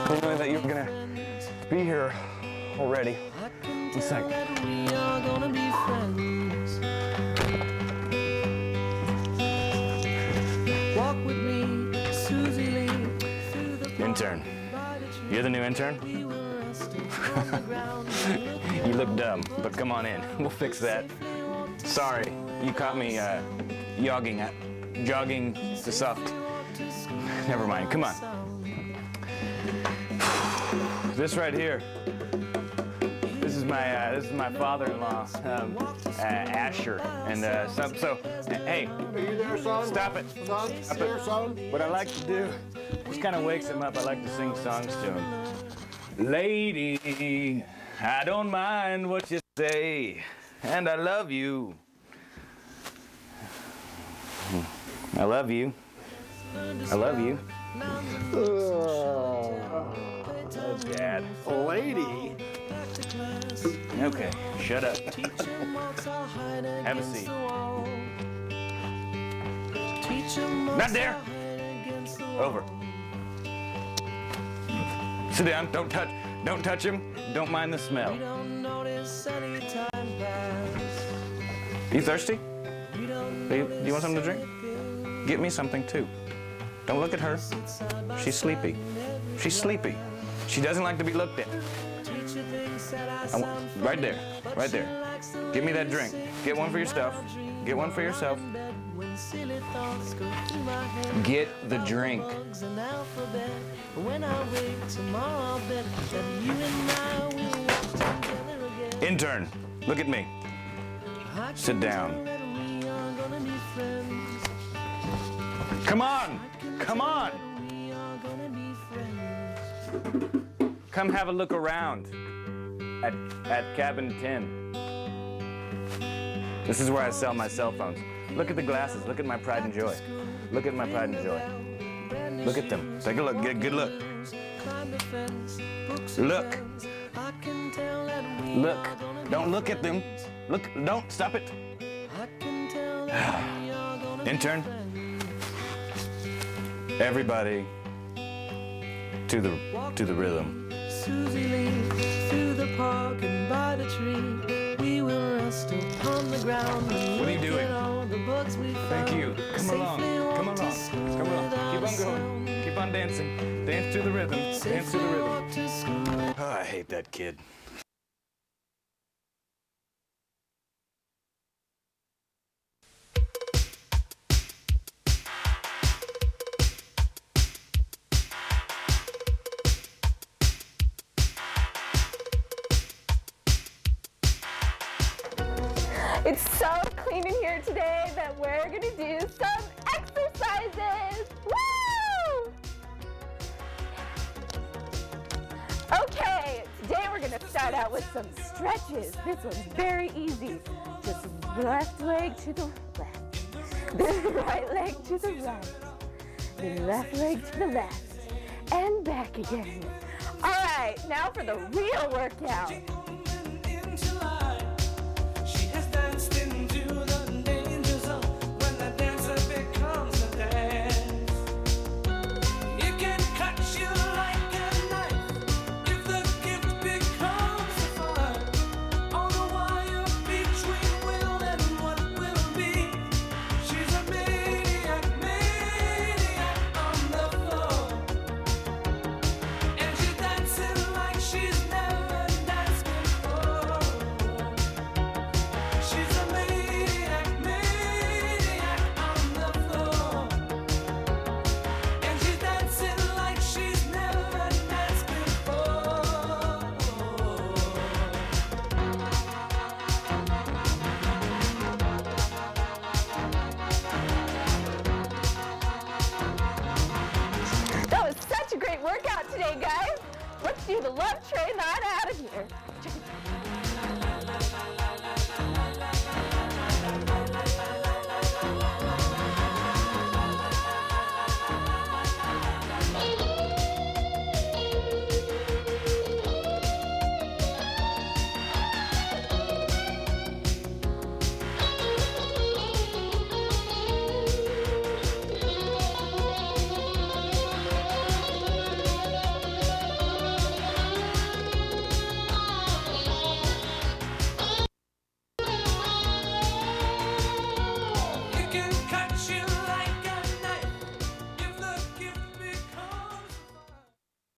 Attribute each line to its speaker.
Speaker 1: I know that you're gonna be here already. One second. Intern. You're the new intern? You look dumb, but come on in. We'll fix that. Sorry, you caught me jogging the soft. Never mind, come on. This right here. This is my father-in-law, Asher, and hey,
Speaker 2: are you there, son?
Speaker 1: Stop it.
Speaker 2: Son,
Speaker 1: Stop
Speaker 2: there,
Speaker 1: it.
Speaker 2: son?
Speaker 1: What I like to do, just kind of wakes him up. I like to sing songs to him. Lady, I don't mind what you say, and I love you. I love you. I love you. Oh, Dad.
Speaker 2: Lady.
Speaker 1: Okay, shut up. Have a seat. Not there. Over. Sit down. Don't touch him. Don't mind the smell. You thirsty? Do you want something to drink? Get me something too. Don't look at her. She's sleepy. She's sleepy. She doesn't like to be looked at. Right there. Right there. Give me that drink. Get one for yourself. Get one for yourself. Get the drink. Intern, look at me. Sit down. Come on! Come on! Come have a look around at cabin 10. This is where I sell my cell phones. Look at the glasses. Look at my pride and joy. Look at my pride and joy. Look at them. Take a look. Get a good look. Look. Look. Don't look at them. Look. Don't. Stop it. Intern. Everybody to the rhythm. Susie Lee, through the park and by the tree, we will rest upon the ground. What are you doing? Thank you. Come along. Come along. Come along. Keep on going. Keep on dancing. Dance to the rhythm. Dance to the rhythm. Oh, I hate that kid.
Speaker 3: It's so clean in here today that we're gonna do some exercises. Woo! Okay, today we're gonna start out with some stretches. This one's very easy. Just left leg to the left, then right leg to the right, then left leg to the left, and back again. All right, now for the real workout. Workout today, guys. Let's do the love train on out of here. Check it